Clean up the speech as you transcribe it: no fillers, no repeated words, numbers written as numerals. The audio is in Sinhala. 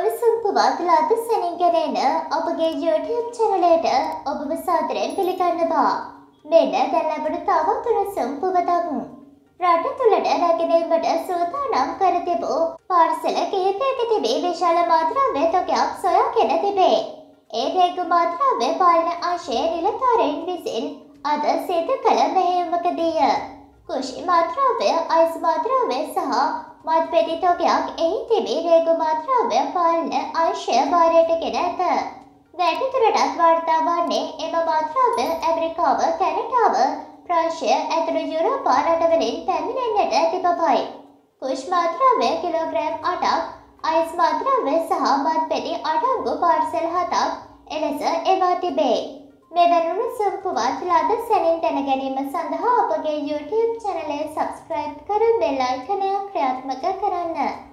උණුසුම් පුවත් ලද සැනින් ගෙනෙන අපගේ YouTube channel එකට ඔබව සාදරයෙන් පිළිගන්නවා. මෙන්න දැන් ලැබුණු තවත් උණුසුම් පුවතක්. රට තුළට රැගෙනීමට සූදානම් කර තිබූ පාර්සල කිහිපයක තිබී විශාල මාත්‍රාවේ තොගයක් සොයාගෙන තිබේ. ඒ රේගු මාත්‍රාවේ පාලන අංශයේ නිලධාරීන් විසින් අද සිදු කළ මෙහෙයුමකදීය. කුෂි මාත්‍රාවේ අයිස් මාත්‍රාවේ සහ මත්පෙටි තොගයක් එහි තිබී රේගු මාත්‍රාවේ පාලන අංශය භාරයට ගෙන ඇත. වැඩිදුරටත් වාර්තා වන්නේ එම මාත්‍රාව ඇමරිකාව, කැනඩාව, ප්‍රංශය ඇතුළු යුරෝපා රටවලින් පැමිණෙන්නට ඇති බවයි. කුෂ් මාත්‍රාවේ කිලෝග්‍රෑම් 8ක්, අයිස් මාත්‍රාවේ සහ මත්පෙටි අඩංගු පාර්සල් 7ක් එලෙස එවා තිබේ. මෙවැනි උණුසුම් පුවත් ලද සැනින් දැන ගැනීම සඳහා අපගේ YouTube channel එක subscribe කර bell icon එක ක්‍රියාත්මක කරන්න.